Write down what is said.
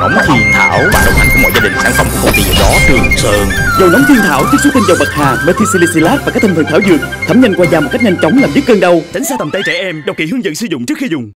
nóng Thiên Thảo, bạn đồng hành của mọi gia đình, sản phẩm của công ty dầu gió Trường Sơn. Dầu nóng Thiên Thảo chiết xuất tinh dầu bạc hà, methicillin và các thành phần thảo dược, thấm nhanh qua da một cách nhanh chóng làm dứt cơn đau, tránh xa tầm tay trẻ em. Đọc kỹ hướng dẫn sử dụng trước khi dùng.